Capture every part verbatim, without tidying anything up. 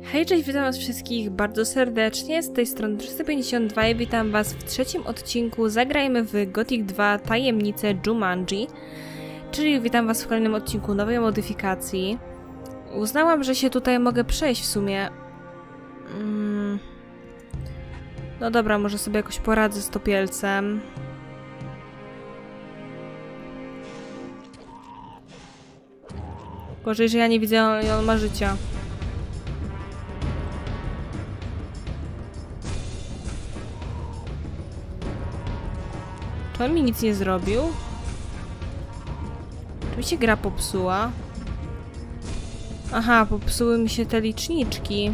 Hej, cześć, witam was wszystkich bardzo serdecznie, z tej strony trzysta pięćdziesiąt dwa i witam was w trzecim odcinku Zagrajmy w Gothic dwa Tajemnice Jumanji, czyli witam was w kolejnym odcinku nowej modyfikacji. Uznałam, że się tutaj mogę przejść w sumie. Mm. No dobra, może sobie jakoś poradzę z topielcem. Gorzej, że ja nie widzę, i on ma życia. Czy on mi nic nie zrobił? Czy mi się gra popsuła? Aha, popsuły mi się te liczniczki.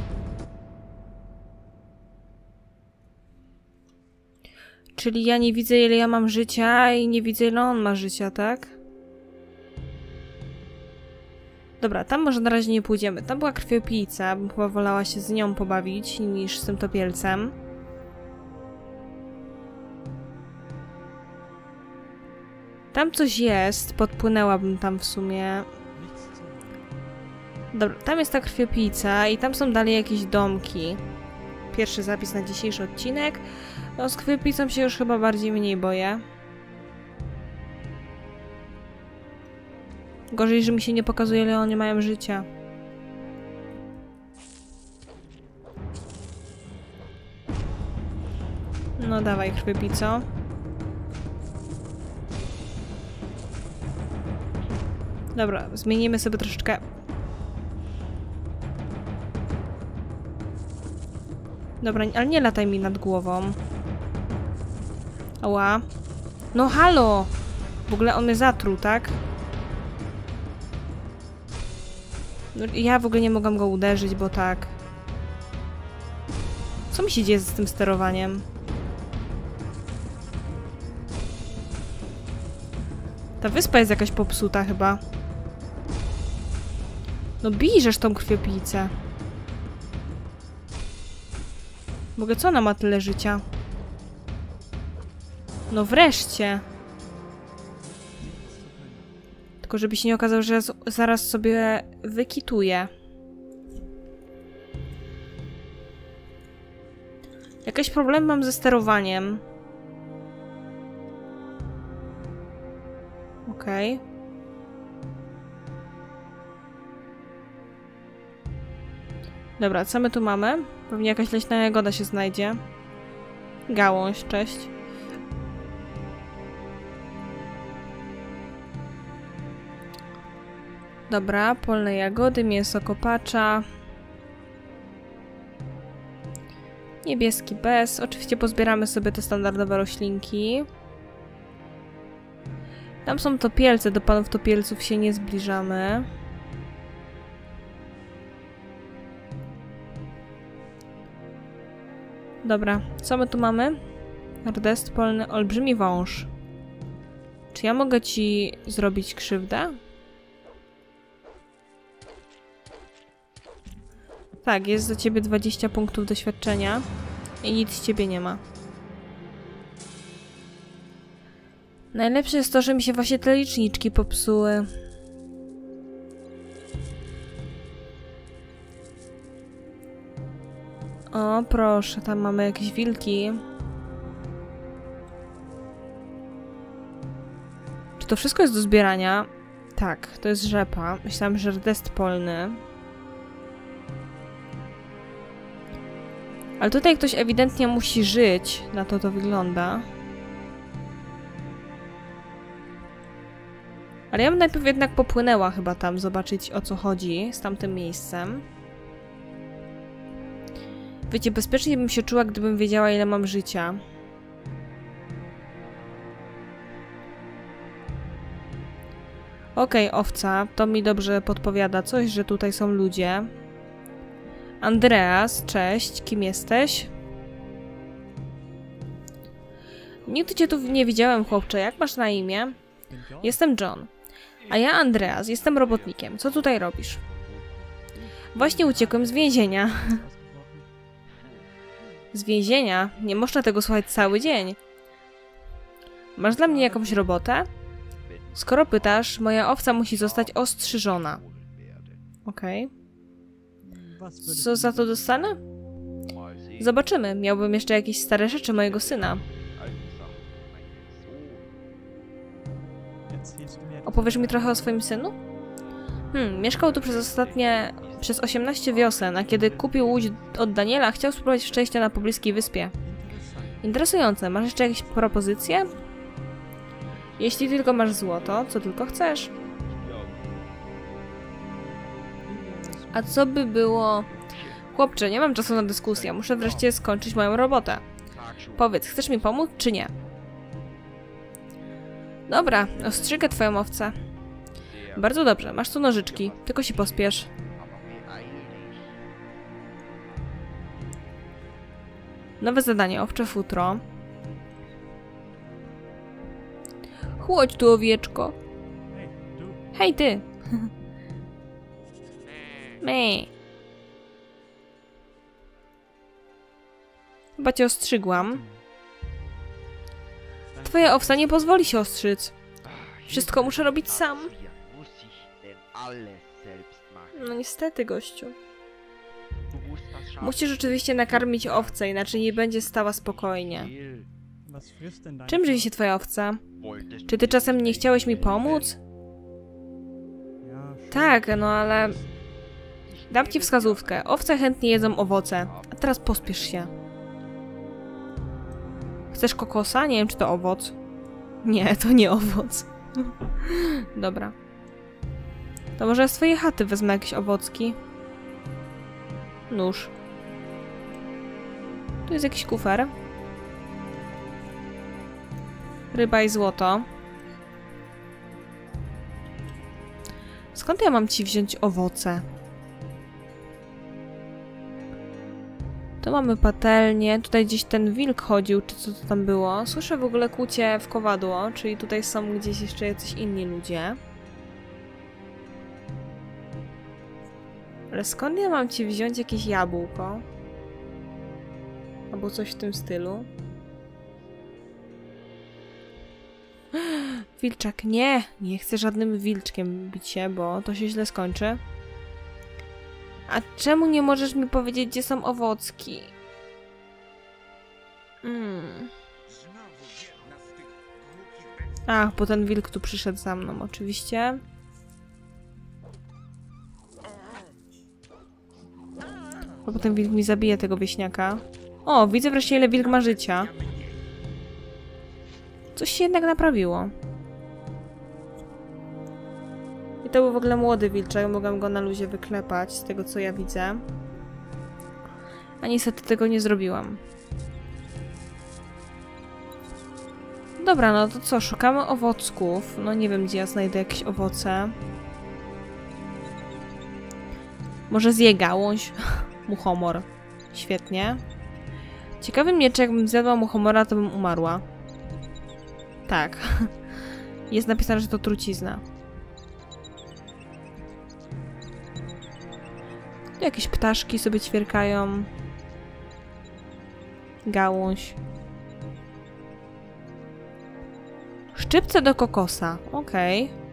Czyli ja nie widzę, ile ja mam życia i nie widzę, ile on ma życia, tak? Dobra, tam może na razie nie pójdziemy. Tam była krwiopijca, bym chyba wolała się z nią pobawić niż z tym topielcem. Tam coś jest, podpłynęłabym tam w sumie. Dobra, tam jest ta krwiopijca i tam są dalej jakieś domki. Pierwszy zapis na dzisiejszy odcinek. No, z krwiopijcą się już chyba bardziej mniej boję. Gorzej, że mi się nie pokazuje, ile oni mają życia. No dawaj, krwiopico. Dobra, zmienimy sobie troszeczkę. Dobra, ale nie lataj mi nad głową. Ała. No halo! W ogóle on mnie zatruł, tak? No, ja w ogóle nie mogłam go uderzyć, bo tak. Co mi się dzieje z tym sterowaniem? Ta wyspa jest jakaś popsuta chyba. No bijesz tą krwiopijcę. W ogóle co ona ma tyle życia? No wreszcie. Tylko żeby się nie okazało, że zaraz sobie wykituję. Jakiś problem mam ze sterowaniem. Okej. Okay. Dobra, co my tu mamy? Pewnie jakaś leśna jagoda się znajdzie. Gałąź, cześć. Dobra, polne jagody, mięso kopacza. Niebieski bez. Oczywiście pozbieramy sobie te standardowe roślinki. Tam są topielce, do panów topielców się nie zbliżamy. Dobra, co my tu mamy? Rdest polny, olbrzymi wąż. Czy ja mogę ci zrobić krzywdę? Tak, jest za ciebie dwadzieścia punktów doświadczenia i nic z ciebie nie ma. Najlepsze jest to, że mi się właśnie te liczniczki popsuły. O, proszę, tam mamy jakieś wilki. Czy to wszystko jest do zbierania? Tak, to jest rzepa. Myślałam, że rdest polny. Ale tutaj ktoś ewidentnie musi żyć. Na to to wygląda. Ale ja bym najpierw jednak popłynęła chyba tam, zobaczyć o co chodzi z tamtym miejscem. Wiecie, bezpiecznie bym się czuła, gdybym wiedziała, ile mam życia. Okej, okay, owca, to mi dobrze podpowiada coś, że tutaj są ludzie. Andreas, cześć, kim jesteś? Nigdy cię tu nie widziałem, chłopcze, jak masz na imię? Jestem John. A ja Andreas, jestem robotnikiem. Co tutaj robisz? Właśnie uciekłem z więzienia. Z więzienia? Nie można tego słuchać cały dzień. Masz dla mnie jakąś robotę? Skoro pytasz, moja owca musi zostać ostrzyżona. Okej. Okay. Co za to dostanę? Zobaczymy. Miałbym jeszcze jakieś stare rzeczy mojego syna. Opowiesz mi trochę o swoim synu? Hmm, mieszkał tu przez ostatnie... przez osiemnaście wiosen, a kiedy kupił łódź od Daniela, chciał spróbować szczęścia na pobliskiej wyspie. Interesujące. Masz jeszcze jakieś propozycje? Jeśli tylko masz złoto, co tylko chcesz. A co by było... Chłopcze, nie mam czasu na dyskusję. Muszę wreszcie skończyć moją robotę. Powiedz, chcesz mi pomóc, czy nie? Dobra, ostrzygę twoją owcę. Bardzo dobrze, masz tu nożyczki. Tylko się pospiesz. Nowe zadanie, owcze futro. Chodź tu, owieczko. Hej, ty! Mej. Chyba cię ostrzygłam. Twoja owca nie pozwoli się ostrzyc. Wszystko muszę robić sam. No niestety, gościu. Musisz rzeczywiście nakarmić owcę, inaczej nie będzie stała spokojnie. Czym żywi się twoja owca? Czy ty czasem nie chciałeś mi pomóc? Tak, no ale... Dam ci wskazówkę. Owce chętnie jedzą owoce. A teraz pospiesz się. Chcesz kokosa? Nie wiem, czy to owoc. Nie, to nie owoc. Dobra. To może z twojej chaty wezmę jakieś owocki. Nóż. Tu jest jakiś kufer. Ryba i złoto. Skąd ja mam ci wziąć owoce? Tu mamy patelnię. Tutaj gdzieś ten wilk chodził, czy co to tam było. Słyszę w ogóle kłucie w kowadło, czyli tutaj są gdzieś jeszcze jacyś inni ludzie. Ale skąd ja mam ci wziąć jakieś jabłko? Albo coś w tym stylu. Wilczak, nie! Nie chcę żadnym wilczkiem bić się, bo to się źle skończy. A czemu nie możesz mi powiedzieć, gdzie są owocki? Hmm. Ach, bo ten wilk tu przyszedł za mną, oczywiście. Bo potem wilk mi zabije tego wieśniaka. O, widzę wreszcie, ile wilk ma życia. Coś się jednak naprawiło. I to był w ogóle młody wilczek, mogłam go na luzie wyklepać, z tego co ja widzę. A niestety tego nie zrobiłam. Dobra, no to co, szukamy owocków. No nie wiem, gdzie ja znajdę jakieś owoce. Może zje gałąź? Muchomor. Świetnie. Ciekawy mnie, czy jakbym zjadła muchomora, to bym umarła. Tak. Jest napisane, że to trucizna. Tu jakieś ptaszki sobie ćwierkają. Gałąź. Szczypce do kokosa. Okej. Okay.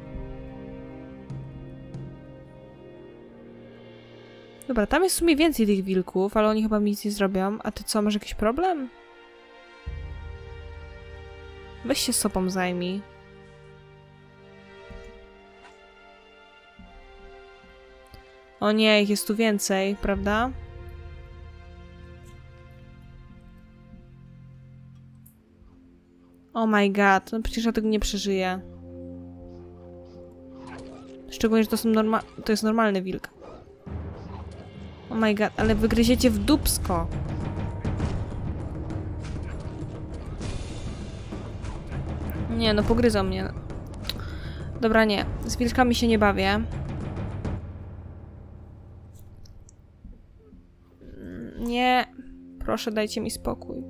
Dobra, tam jest w sumie więcej tych wilków, ale oni chyba mi nic nie zrobią. A ty co, masz jakiś problem? Weź się sobą zajmij. O nie, ich jest tu więcej, prawda? Oh my god, no przecież ja tego nie przeżyję. Szczególnie, że to są norma to jest normalny wilk. Oh my god, ale wygryziecie w dupsko. Nie, no pogryzą mnie. Dobra, nie. Z wilkami się nie bawię. Nie. Proszę, dajcie mi spokój.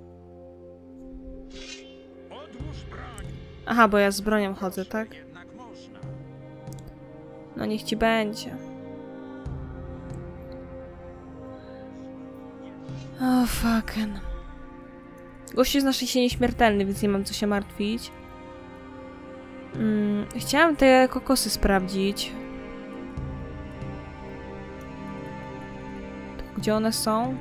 Aha, bo ja z bronią chodzę, tak? No niech ci będzie. O, oh, fucking. Gość jest na szczęście nieśmiertelny, więc nie mam co się martwić. Hmm, chciałam te kokosy sprawdzić. Gdzie one są?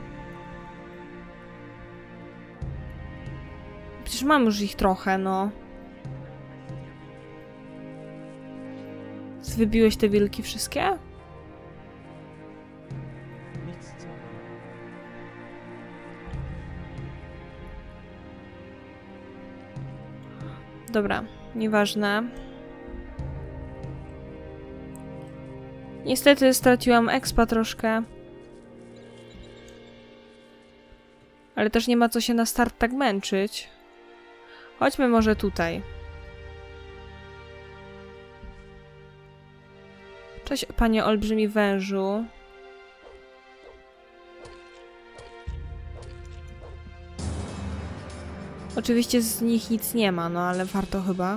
Przecież mam już ich trochę, no. Wybiłeś te wilki wszystkie? Dobra, nieważne. Niestety straciłam expa troszkę. Ale też nie ma co się na start tak męczyć. Chodźmy może tutaj. Cześć, panie olbrzymi wężu. Oczywiście z nich nic nie ma, no ale warto chyba.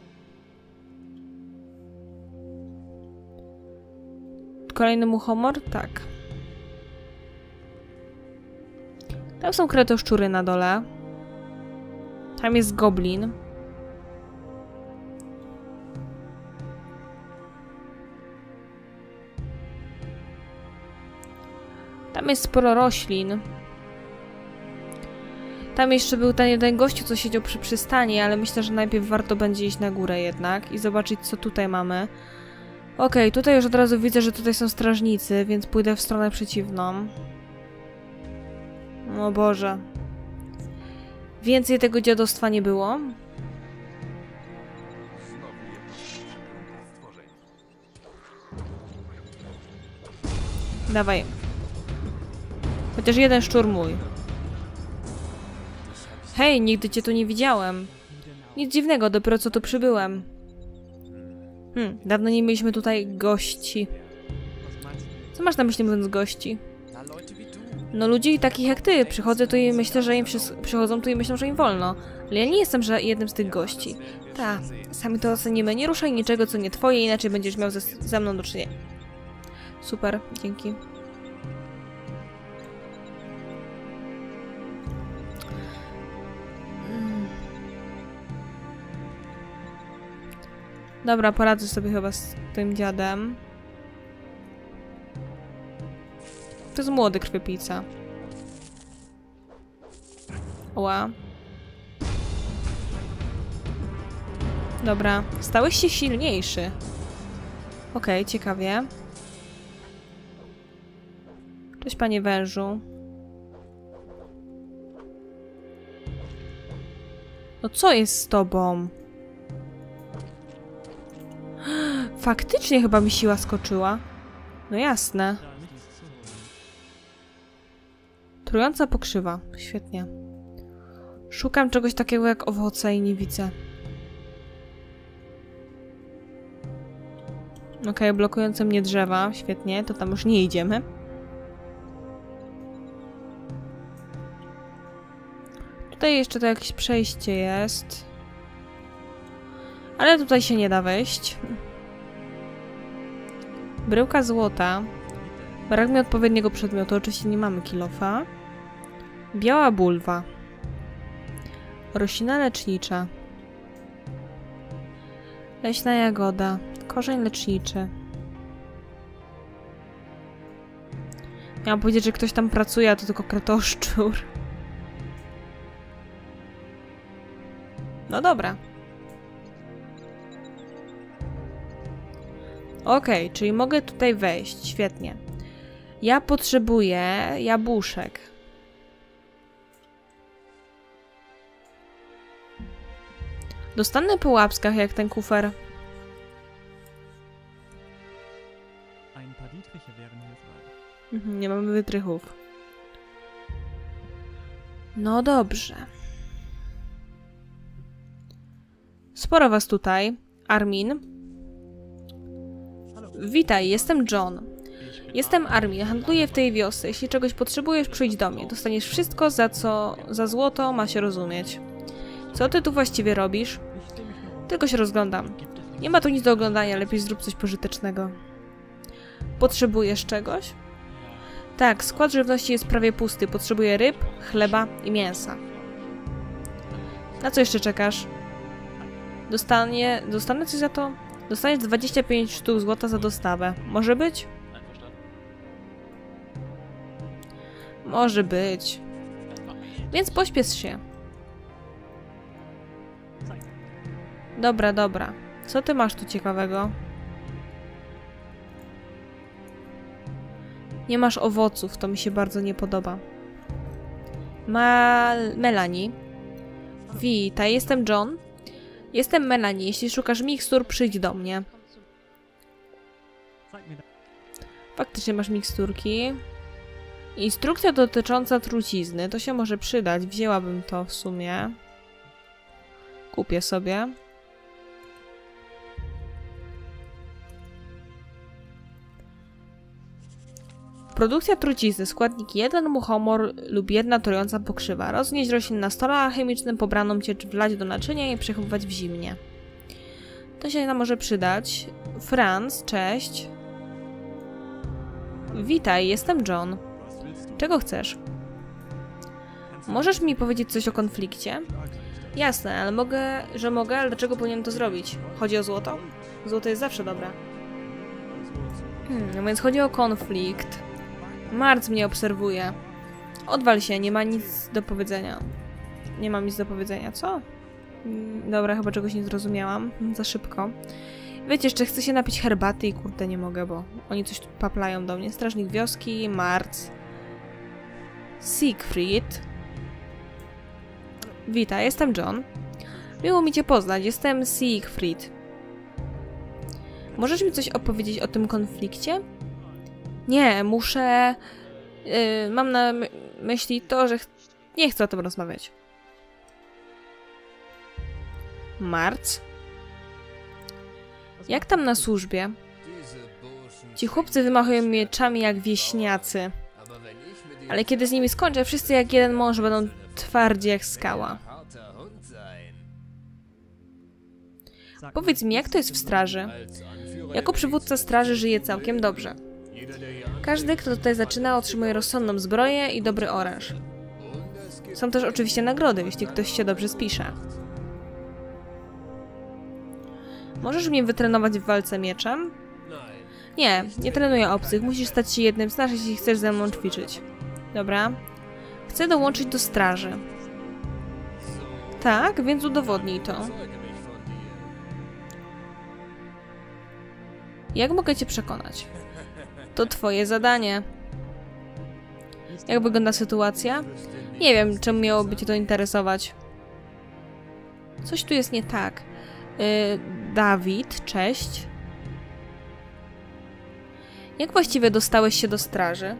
Kolejny muchomor? Tak. Tam są kretoszczury na dole. Tam jest goblin. Tam jest sporo roślin. Tam jeszcze był ten jeden gościu, co siedział przy przystani, ale myślę, że najpierw warto będzie iść na górę jednak i zobaczyć, co tutaj mamy. Okej, okay, tutaj już od razu widzę, że tutaj są strażnicy, więc pójdę w stronę przeciwną. O Boże. Więcej tego dziadostwa nie było. Dawaj. Chociaż jeden szczur mój. Hej, nigdy cię tu nie widziałem. Nic dziwnego, dopiero co tu przybyłem. Hmm, dawno nie mieliśmy tutaj gości. Co masz na myśli mówiąc gości? No ludzi takich jak ty. Przychodzę tu i myślę, że im przychodzą tu i myślą, że im wolno. Ale ja nie jestem że jednym z tych gości. Ta, sami to ocenimy. Nie ruszaj niczego, co nie twoje, inaczej będziesz miał ze, ze mną do czynienia. Super, dzięki. Dobra, poradzę sobie chyba z tym dziadem. To jest młody krwiopijca. Ła. Dobra, stałeś się silniejszy. Okej, okay, ciekawie. Cześć, panie wężu. No co jest z tobą? Faktycznie chyba mi siła skoczyła. No jasne. Trująca pokrzywa. Świetnie. Szukam czegoś takiego jak owoce i nie widzę. Okej, okay, blokujące mnie drzewa. Świetnie, to tam już nie idziemy. Tutaj jeszcze to jakieś przejście jest. Ale tutaj się nie da wejść. Bryłka złota. Brak mi odpowiedniego przedmiotu. Oczywiście nie mamy kilofa. Biała bulwa. Roślina lecznicza. Leśna jagoda. Korzeń leczniczy. Miałam powiedzieć, że ktoś tam pracuje, a to tylko kretoszczur. No dobra. Okej, okay, czyli mogę tutaj wejść. Świetnie. Ja potrzebuję jabłuszek. Dostanę po łapskach jak ten kufer. Mhm, nie mamy wytrychów. No dobrze. Sporo was tutaj. Armin. Witaj, jestem John. Jestem Armin, handluję w tej wiosce. Jeśli czegoś potrzebujesz, przyjdź do mnie. Dostaniesz wszystko, za co za złoto ma się rozumieć. Co ty tu właściwie robisz? Tylko się rozglądam. Nie ma tu nic do oglądania, lepiej zrób coś pożytecznego. Potrzebujesz czegoś? Tak, skład żywności jest prawie pusty. Potrzebuję ryb, chleba i mięsa. Na co jeszcze czekasz? Dostanie, dostanę coś za to? Dostaniesz dwadzieścia pięć sztuk złota za dostawę. Może być? Może być. Więc pośpiesz się. Dobra, dobra. Co ty masz tu ciekawego? Nie masz owoców, to mi się bardzo nie podoba. Ma... Melanie. Witaj, jestem John. Jestem Melanie. Jeśli szukasz mikstur, przyjdź do mnie. Faktycznie masz miksturki. Instrukcja dotycząca trucizny. To się może przydać. Wzięłabym to w sumie. Kupię sobie. Produkcja trucizny. Składniki jeden muchomor lub jedna trująca pokrzywa. Roznieść roślin na stole alchemicznym, pobraną ciecz wlać do naczynia i przechowywać w zimnie. To się nam może przydać. Franz, cześć. Witaj, jestem John. Czego chcesz? Możesz mi powiedzieć coś o konflikcie? Jasne, ale mogę, że mogę, ale dlaczego powinienem to zrobić? Chodzi o złoto? Złoto jest zawsze dobre. Hmm, no więc chodzi o konflikt. Marc mnie obserwuje. Odwal się, nie ma nic do powiedzenia. Nie mam nic do powiedzenia, co? Dobra, chyba czegoś nie zrozumiałam. Za szybko. Wiecie, jeszcze chcę się napić herbaty i kurde nie mogę, bo oni coś tu paplają do mnie. Strażnik wioski, Marc. Siegfried. Witaj, jestem John. Miło mi cię poznać, jestem Siegfried. Możesz mi coś opowiedzieć o tym konflikcie? Nie, muszę... Yy, mam na my myśli to, że ch nie chcę o tym rozmawiać. Marc? Jak tam na służbie? Ci chłopcy wymachują mieczami jak wieśniacy. Ale kiedy z nimi skończę, wszyscy jak jeden mąż będą twardzi jak skała. Powiedz mi, jak to jest w straży? Jako przywódca straży żyję całkiem dobrze. Każdy, kto tutaj zaczyna, otrzymuje rozsądną zbroję i dobry oręż. Są też oczywiście nagrody, jeśli ktoś się dobrze spisze. Możesz mnie wytrenować w walce mieczem? Nie, nie trenuję obcych. Musisz stać się jednym z nas, jeśli chcesz ze mną ćwiczyć. Dobra. Chcę dołączyć do straży. Tak, więc udowodnij to. Jak mogę cię przekonać? To twoje zadanie. Jak wygląda sytuacja? Nie wiem, czemu miałoby cię to interesować. Coś tu jest nie tak. Yy, Dawid, cześć. Jak właściwie dostałeś się do straży?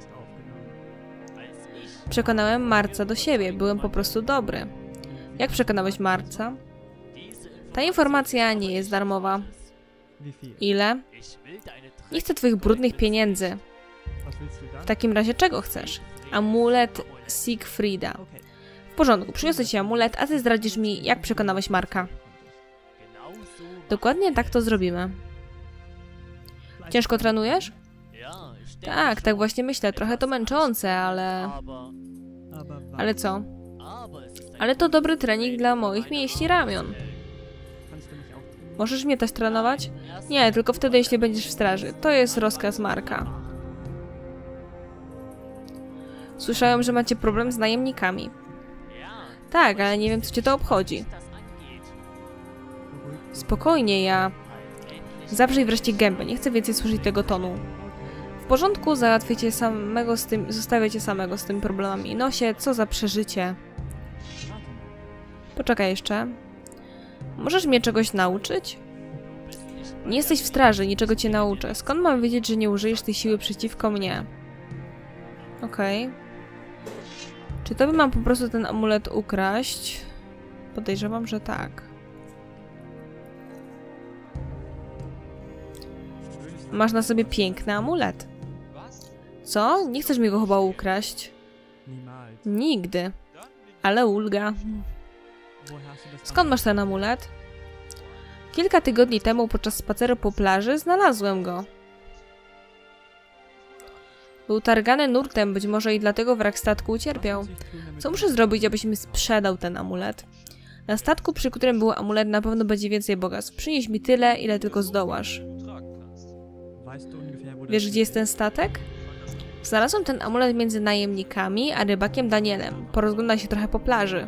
Przekonałem Marca do siebie. Byłem po prostu dobry. Jak przekonałeś Marca? Ta informacja nie jest darmowa. Ile? Nie chcę twoich brudnych pieniędzy. W takim razie czego chcesz? Amulet Siegfrieda. W porządku, przyniosę ci amulet, a ty zdradzisz mi, jak przekonałeś Marka. Dokładnie tak to zrobimy. Ciężko trenujesz? Tak, tak właśnie myślę. Trochę to męczące, ale... Ale co? Ale to dobry trening dla moich mięśni ramion. Możesz mnie też trenować? Nie, tylko wtedy, jeśli będziesz w straży. To jest rozkaz Marka. Słyszałem, że macie problem z najemnikami. Tak, ale nie wiem, co cię to obchodzi. Spokojnie, ja... Zawrzyj wreszcie gębę, nie chcę więcej słyszeć tego tonu. W porządku, załatwię samego z tym... Zostawię cię samego z tymi problemami. Nosie, co za przeżycie. Poczekaj jeszcze. Możesz mnie czegoś nauczyć? Nie jesteś w straży, niczego cię nauczę. Skąd mam wiedzieć, że nie użyjesz tej siły przeciwko mnie? Okej. Okay. Czy to by mam po prostu ten amulet ukraść? Podejrzewam, że tak. Masz na sobie piękny amulet. Co? Nie chcesz mi go chyba ukraść? Nigdy. Ale ulga. Skąd masz ten amulet? Kilka tygodni temu podczas spaceru po plaży znalazłem go. Był targany nurtem, być może i dlatego wrak statku ucierpiał. Co muszę zrobić, abyś mi sprzedał ten amulet? Na statku, przy którym był amulet, na pewno będzie więcej bogactw. Przynieś mi tyle, ile tylko zdołasz. Wiesz, gdzie jest ten statek? Znalazłam ten amulet między najemnikami a rybakiem Danielem. Porozglądaj się trochę po plaży.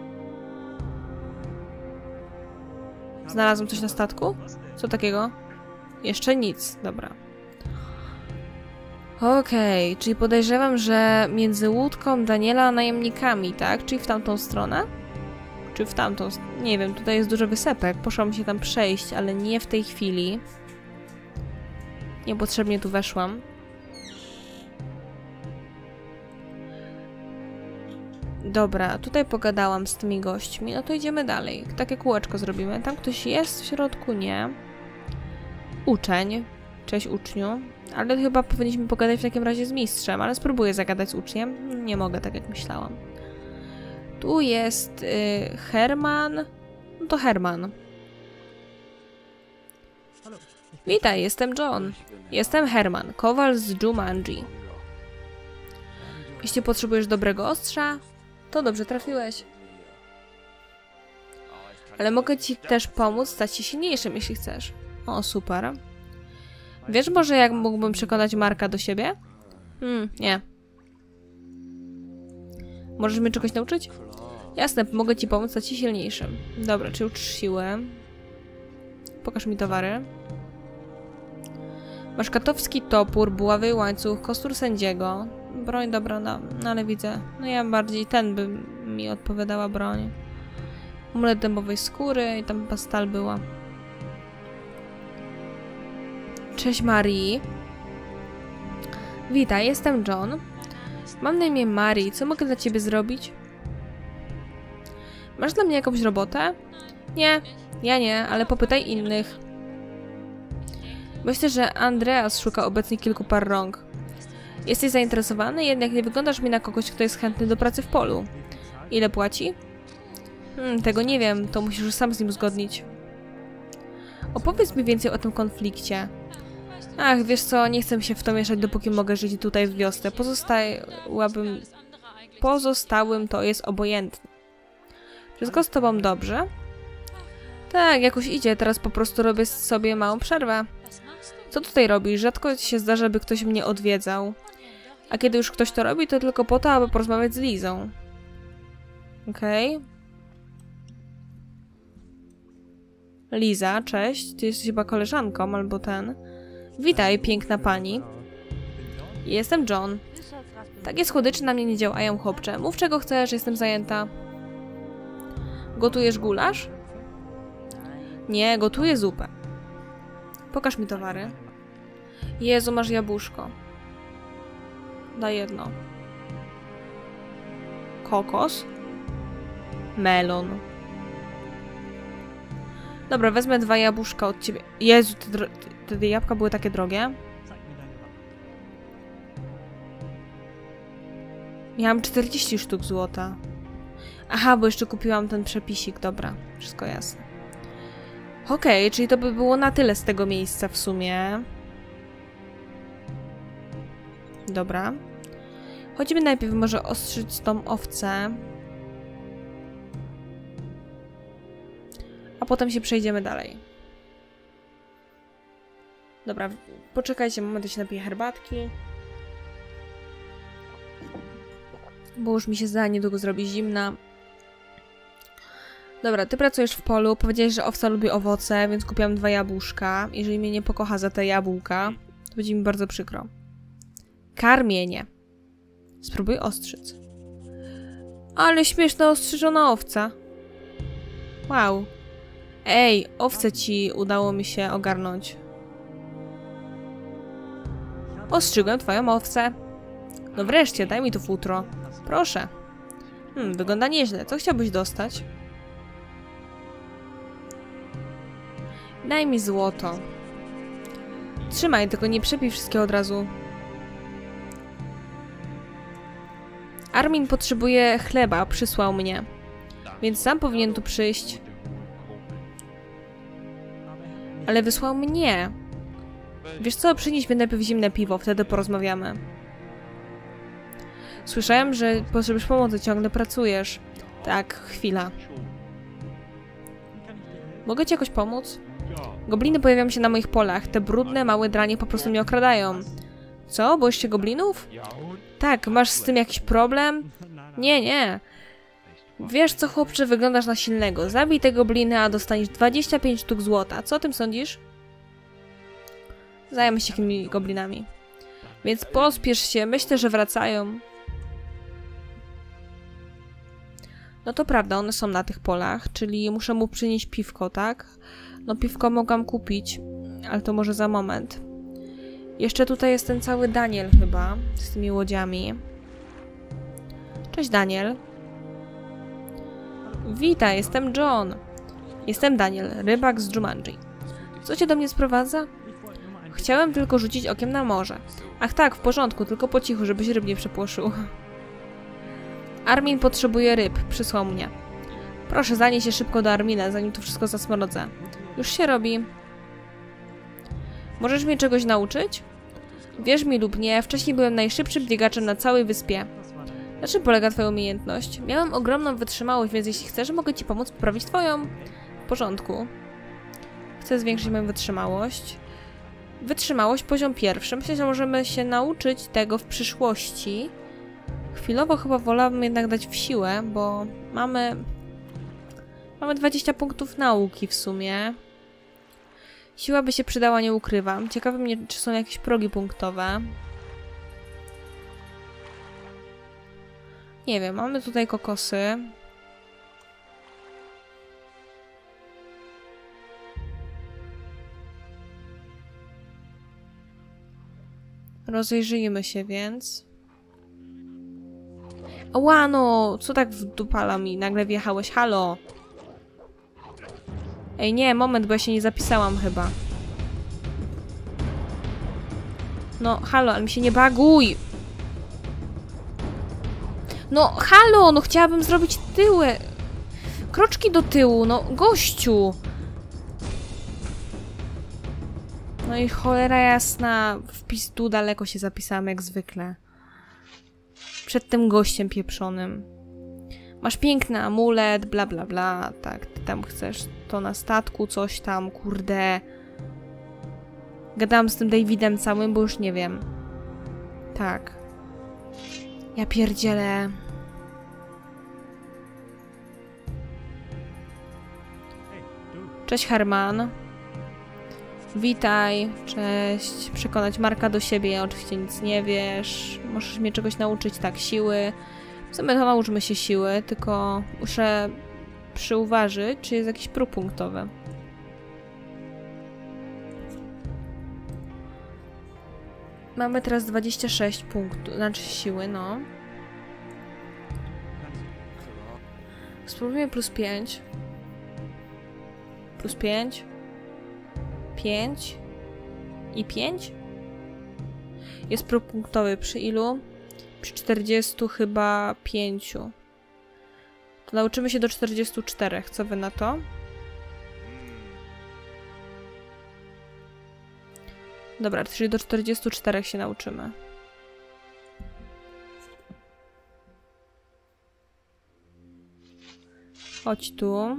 Znalazłam coś na statku? Co takiego? Jeszcze nic. Dobra. Okej, okay, czyli podejrzewam, że między łódką Daniela a najemnikami, tak? Czyli w tamtą stronę? Czy w tamtą? Nie wiem, tutaj jest dużo wysepek. Poszłam się tam przejść, ale nie w tej chwili. Niepotrzebnie tu weszłam. Dobra, tutaj pogadałam z tymi gośćmi. No to idziemy dalej. Takie kółeczko zrobimy. Tam ktoś jest w środku? Nie. Uczeń. Cześć uczniu. Ale chyba powinniśmy pogadać w takim razie z mistrzem, ale spróbuję zagadać z uczniem. Nie mogę, tak jak myślałam. Tu jest y, Herman. No to Herman. Witaj, jestem John. Jestem Herman, kowal z Jumanji. Jeśli potrzebujesz dobrego ostrza, to dobrze trafiłeś. Ale mogę ci też pomóc stać się silniejszym, jeśli chcesz. O, super. Wiesz może, jak mógłbym przekonać Marka do siebie? Hmm, nie. Możesz mnie czegoś nauczyć? Jasne, mogę ci pomóc stać się silniejszym. Dobra, czy uczysz siłę? Pokaż mi towary. Masz katowski topór, buławy łańcuch, kostur sędziego. Broń dobra, no, no ale widzę. No ja bardziej ten by mi odpowiadała broń. Amulet dębowej skóry i tam chyba stal była. Cześć Marii. Witaj, jestem John. Mam na imię Marii. Co mogę dla ciebie zrobić? Masz dla mnie jakąś robotę? Nie, ja nie, ale popytaj innych. Myślę, że Andreas szuka obecnie kilku par rąk. Jesteś zainteresowany, jednak nie wyglądasz mi na kogoś, kto jest chętny do pracy w polu. Ile płaci? Hmm, tego nie wiem, to musisz już sam z nim uzgodnić. Opowiedz mi więcej o tym konflikcie. Ach, wiesz co, nie chcę się w to mieszać, dopóki mogę żyć tutaj w wiosce. Pozostałabym... Pozostałym to jest obojętne. Wszystko z tobą dobrze? Tak, jakoś idzie, teraz po prostu robię sobie małą przerwę. Co tutaj robisz? Rzadko się zdarza, by ktoś mnie odwiedzał. A kiedy już ktoś to robi, to tylko po to, aby porozmawiać z Lizą. Okej. Okay. Liza, cześć. Ty jesteś chyba koleżanką, albo ten. Witaj, piękna pani. Jestem John. Takie słodycze na mnie nie działają, chłopcze. Mów czego chcesz, jestem zajęta. Gotujesz gulasz? Nie, gotuję zupę. Pokaż mi towary. Jezu, masz jabłuszko. Daj jedno. Kokos. Melon. Dobra, wezmę dwa jabłuszka od ciebie. Jezu, te, te jabłka były takie drogie. Miałam czterdzieści sztuk złota. Aha, bo jeszcze kupiłam ten przepisik. Dobra, wszystko jasne. Okej, okay, czyli to by było na tyle z tego miejsca w sumie. Dobra. Chodźmy najpierw może ostrzyć tą owcę. A potem się przejdziemy dalej. Dobra, poczekajcie moment, się napiję herbatki. Bo już mi się za niedługo zrobi zimna. Dobra, ty pracujesz w polu, powiedziałeś, że owca lubi owoce, więc kupiłam dwa jabłuszka. Jeżeli mnie nie pokocha za te jabłka, to będzie mi bardzo przykro. Karmienie. Spróbuj ostrzyc. Ale śmieszna ostrzyżona owca. Wow. Ej, owce ci udało mi się ogarnąć. Ostrzygłem twoją owcę. No wreszcie, daj mi tu futro. Proszę. Hmm, wygląda nieźle. Co chciałbyś dostać? Daj mi złoto. Trzymaj, tylko nie przepij wszystkiego od razu. Armin potrzebuje chleba, przysłał mnie. Więc sam powinien tu przyjść. Ale wysłał mnie. Wiesz co, przynieś mi najpierw zimne piwo, wtedy porozmawiamy. Słyszałem, że potrzebujesz pomocy, ciągle pracujesz. Tak, chwila. Mogę ci jakoś pomóc? Gobliny pojawiają się na moich polach. Te brudne, małe dranie po prostu mnie okradają. Co? Boisz się goblinów? Tak, masz z tym jakiś problem? Nie, nie. Wiesz co, chłopcze, wyglądasz na silnego. Zabij te gobliny, a dostaniesz dwadzieścia pięć sztuk złota. Co o tym sądzisz? Zajmę się takimi goblinami. Więc pospiesz się, myślę, że wracają. No to prawda, one są na tych polach, czyli muszę mu przynieść piwko, tak? No piwko mogłam kupić, ale to może za moment. Jeszcze tutaj jest ten cały Daniel chyba, z tymi łodziami. Cześć Daniel. Witaj, jestem John. Jestem Daniel, rybak z Jumanji. Co cię do mnie sprowadza? Chciałem tylko rzucić okiem na morze. Ach tak, w porządku, tylko po cichu, żebyś ryb nie przepłoszył. Armin potrzebuje ryb, przysłał mnie. Proszę, zanieś się szybko do Armina, zanim tu wszystko zasmrodzę. Już się robi. Możesz mnie czegoś nauczyć? Wierz mi lub nie, wcześniej byłem najszybszym biegaczem na całej wyspie. Na czym polega twoja umiejętność? Miałem ogromną wytrzymałość, więc jeśli chcesz, mogę ci pomóc poprawić twoją. W porządku. Chcę zwiększyć moją wytrzymałość. Wytrzymałość, poziom pierwszy. Myślę, że możemy się nauczyć tego w przyszłości. Chwilowo chyba wolałabym jednak dać w siłę, bo mamy... Mamy dwadzieścia punktów nauki w sumie. Siła by się przydała, nie ukrywam. Ciekawe mnie, czy są jakieś progi punktowe. Nie wiem, mamy tutaj kokosy. Rozejrzyjmy się więc. Ła, no! Co tak wdupala mi? Nagle wjechałeś. Halo! Ej, nie, moment, bo ja się nie zapisałam chyba. No, halo, ale mi się nie baguj! No, halo! No chciałabym zrobić tyły. Kroczki do tyłu, no, gościu! No i cholera jasna, wpis tu daleko się zapisałam jak zwykle. Przed tym gościem pieprzonym. Masz piękny amulet, bla bla bla, tak, ty tam chcesz to na statku, coś tam, kurde. Gadałam z tym Davidem całym, bo już nie wiem. Tak. Ja pierdzielę. Cześć Herman. Witaj, cześć. Przekonać Marka do siebie, oczywiście nic nie wiesz. Możesz mnie czegoś nauczyć, tak, siły. W sumie to nauczmy się siły, tylko muszę przyuważyć, czy jest jakiś próg punktowy. Mamy teraz dwadzieścia sześć punktów, znaczy siły, no. Spróbujmy plus pięć. Plus pięć. pięć. I pięć? Jest próg punktowy przy ilu? Przy czterdziestu chyba pięciu. To nauczymy się do czterdziestu czterech. Co wy na to? Dobra, czyli do czterdziestu czterech się nauczymy. Chodź tu.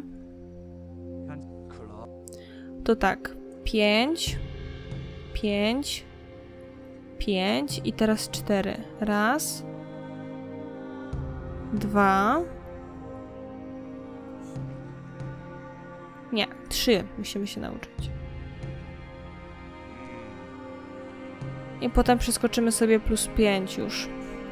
To tak. pięć. pięć. pięć. I teraz cztery. Raz. Dwa. Nie, trzy musimy się nauczyć. I potem przeskoczymy sobie plus pięć już.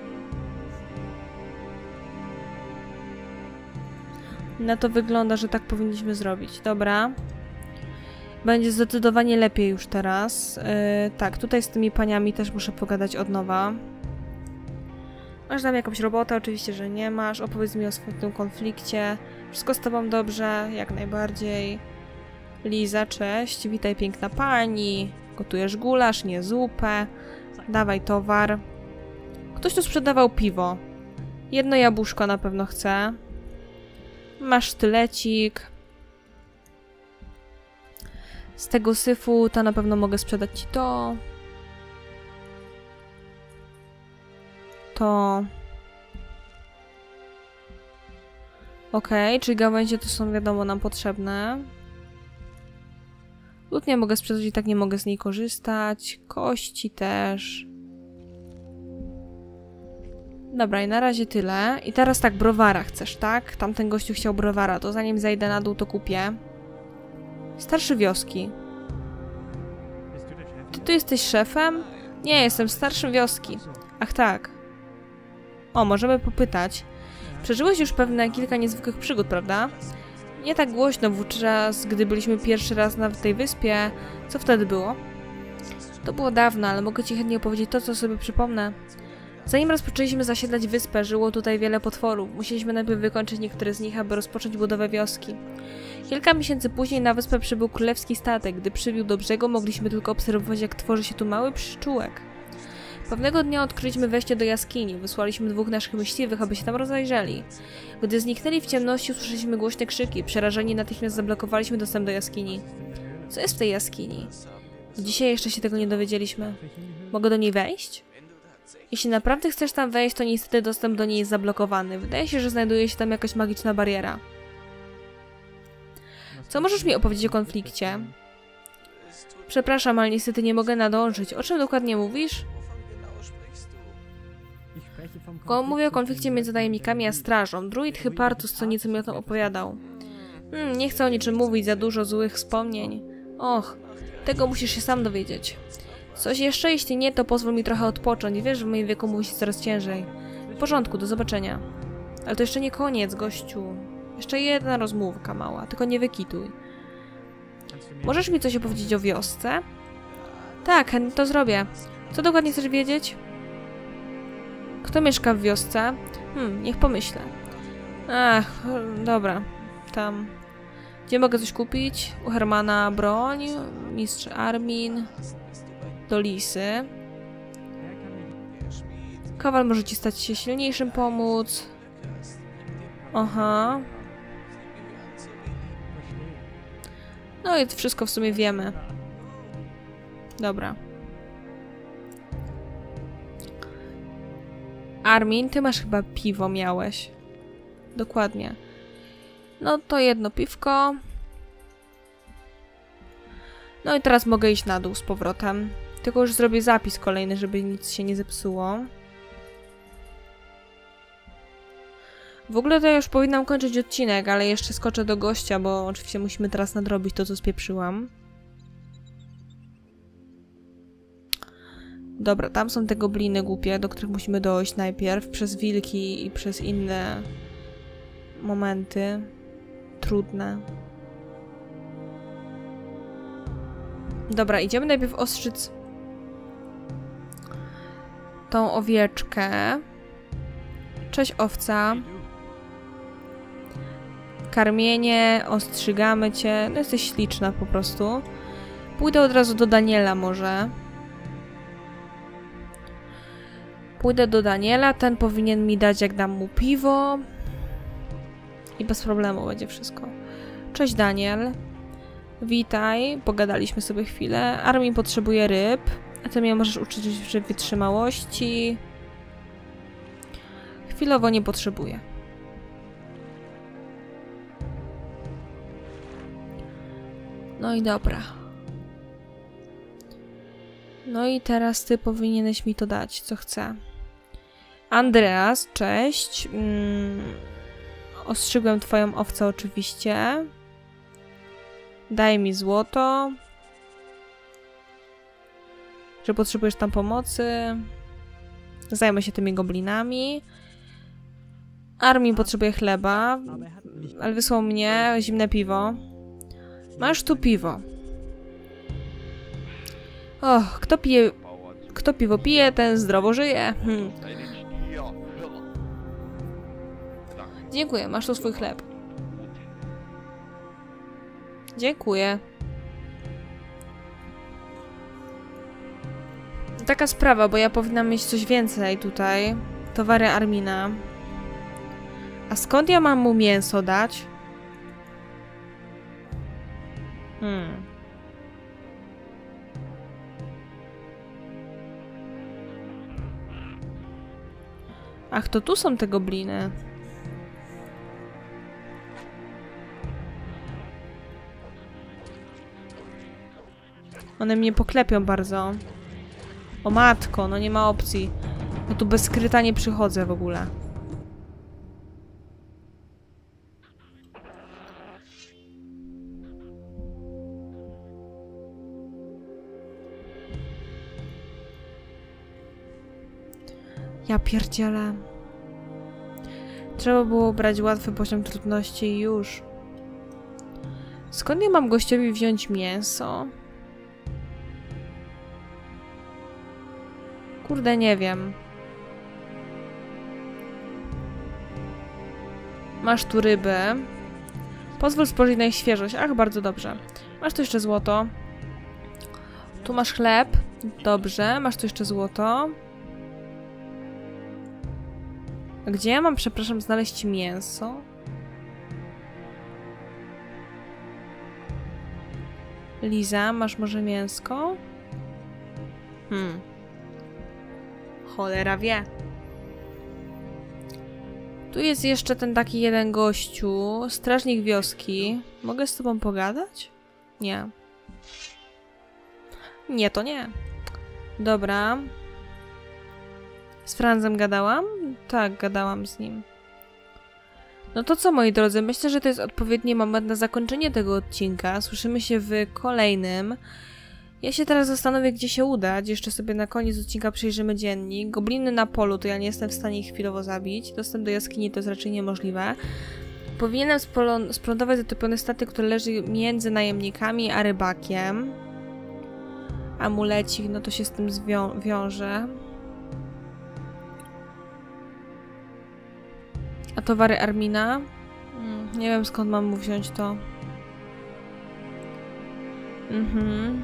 Na to wygląda, że tak powinniśmy zrobić. Dobra. Będzie zdecydowanie lepiej już teraz. Yy, tak, tutaj z tymi paniami też muszę pogadać od nowa. Masz tam jakąś robotę? Oczywiście, że nie masz. Opowiedz mi o swoim konflikcie. Wszystko z tobą dobrze? Jak najbardziej. Liza, cześć. Witaj, piękna pani. Gotujesz gulasz, nie zupę. Dawaj towar. Ktoś tu sprzedawał piwo. Jedno jabłuszko na pewno chce. Masz sztylecik. Z tego syfu to na pewno mogę sprzedać ci to. To. Okej, okay, czyli gałęzie to są wiadomo nam potrzebne. Lód nie mogę sprzedać i tak nie mogę z niej korzystać. Kości też. Dobra, i na razie tyle. I teraz tak, browara chcesz, tak? Tamten gościu chciał browara, to zanim zajdę na dół, to kupię. Starszy wioski. Ty tu jesteś szefem? Nie, jestem starszym wioski. Ach tak. O, możemy popytać. Przeżyłeś już pewne kilka niezwykłych przygód, prawda? Nie tak głośno wówczas, gdy byliśmy pierwszy raz na tej wyspie. Co wtedy było? To było dawno, ale mogę ci chętnie opowiedzieć to, co sobie przypomnę. Zanim rozpoczęliśmy zasiedlać wyspę, żyło tutaj wiele potworów. Musieliśmy najpierw wykończyć niektóre z nich, aby rozpocząć budowę wioski. Kilka miesięcy później na wyspę przybył królewski statek. Gdy przybił do brzegu, mogliśmy tylko obserwować, jak tworzy się tu mały przyczółek. Pewnego dnia odkryliśmy wejście do jaskini. Wysłaliśmy dwóch naszych myśliwych, aby się tam rozejrzeli. Gdy zniknęli w ciemności, usłyszeliśmy głośne krzyki. Przerażeni natychmiast zablokowaliśmy dostęp do jaskini. Co jest w tej jaskini? Dzisiaj jeszcze się tego nie dowiedzieliśmy. Mogę do niej wejść? Jeśli naprawdę chcesz tam wejść, to niestety dostęp do niej jest zablokowany. Wydaje się, że znajduje się tam jakaś magiczna bariera. Co możesz mi opowiedzieć o konflikcie? Przepraszam, ale niestety nie mogę nadążyć. O czym dokładnie mówisz? Ko mówię o konflikcie między najemnikami a strażą. Druid Hypartus co nieco mi o tym opowiadał. Hmm, nie chcę o niczym mówić, za dużo złych wspomnień. Och, tego musisz się sam dowiedzieć. Coś jeszcze? Jeśli nie, to pozwól mi trochę odpocząć. Wiesz, w moim wieku mówi się coraz ciężej. W porządku, do zobaczenia. Ale to jeszcze nie koniec, gościu. Jeszcze jedna rozmówka mała, tylko nie wykituj. Możesz mi coś opowiedzieć o wiosce? Tak, chętnie to zrobię. Co dokładnie chcesz wiedzieć? Kto mieszka w wiosce? Hmm, niech pomyślę. Ach, dobra. Tam. Gdzie mogę coś kupić? U Hermana broń, mistrz Armin, do Lisy. Kowal może ci stać się silniejszym, pomóc. Aha. No i to wszystko w sumie wiemy. Dobra. Armin, ty masz chyba piwo miałeś. Dokładnie. No to jedno piwko. No i teraz mogę iść na dół z powrotem. Tylko już zrobię zapis kolejny, żeby nic się nie zepsuło. W ogóle to ja już powinnam kończyć odcinek, ale jeszcze skoczę do gościa, bo oczywiście musimy teraz nadrobić to, co spieprzyłam. Dobra, tam są te gobliny głupie, do których musimy dojść najpierw przez wilki i przez inne momenty trudne. Dobra, idziemy najpierw ostrzyc tą owieczkę. Cześć, owca. Karmienie, ostrzygamy cię. No jesteś śliczna po prostu. Pójdę od razu do Daniela może. Pójdę do Daniela, ten powinien mi dać, jak dam mu piwo. I bez problemu będzie wszystko. Cześć, Daniel. Witaj, pogadaliśmy sobie chwilę. Armin potrzebuje ryb, a ty mnie możesz uczyć w wytrzymałości. Chwilowo nie potrzebuję. No i dobra. No i teraz ty powinieneś mi to dać, co chcę. Andreas, cześć. Mm, ostrzygłem twoją owcę oczywiście. Daj mi złoto. Że potrzebujesz tam pomocy. Zajmę się tymi goblinami. Armin potrzebuje chleba. Ale wysłał mnie zimne piwo. Masz tu piwo. Och, kto pije... Kto piwo pije, ten zdrowo żyje. Hmm. Dziękuję, masz tu swój chleb. Dziękuję. Taka sprawa, bo ja powinnam mieć coś więcej tutaj. Towary Armina. A skąd ja mam mu mięso dać? Hmm. Ach, to tu są te gobliny. One mnie poklepią bardzo. O matko, no nie ma opcji. Ja tu bez skryta nie przychodzę w ogóle. Ja pierdzielę. Trzeba było brać łatwy poziom trudności i już. Skąd ja mam gościowi wziąć mięso? Kurde, nie wiem. Masz tu rybę. Pozwól spojrzeć na ich świeżość. Ach, bardzo dobrze. Masz tu jeszcze złoto. Tu masz chleb. Dobrze. Masz tu jeszcze złoto. A gdzie ja mam, przepraszam, znaleźć mięso? Liza, masz może mięsko? Hmm. Cholera wie. Tu jest jeszcze ten taki jeden gościu, strażnik wioski. Mogę z tobą pogadać? Nie. Nie, to nie. Dobra. Z Franzem gadałam? Tak, gadałam z nim. No to co, moi drodzy, myślę, że to jest odpowiedni moment na zakończenie tego odcinka. Słyszymy się w kolejnym. Ja się teraz zastanowię, gdzie się udać. Jeszcze sobie na koniec odcinka przejrzymy dziennik. Gobliny na polu, to ja nie jestem w stanie ich chwilowo zabić. Dostęp do jaskini to jest raczej niemożliwe. Powinienem splądować zatopiony statek, który leży między najemnikami a rybakiem. Amulecik, no to się z tym zwią wiąże. A towary Armina? Hmm, nie wiem, skąd mam mu wziąć to. Mhm.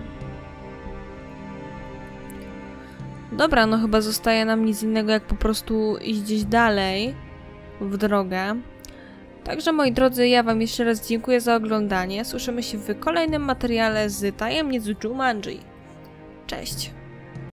Dobra, no chyba zostaje nam nic innego, jak po prostu iść gdzieś dalej w drogę. Także, moi drodzy, ja wam jeszcze raz dziękuję za oglądanie. Słyszymy się w kolejnym materiale z Tajemnic Jumanji. Cześć!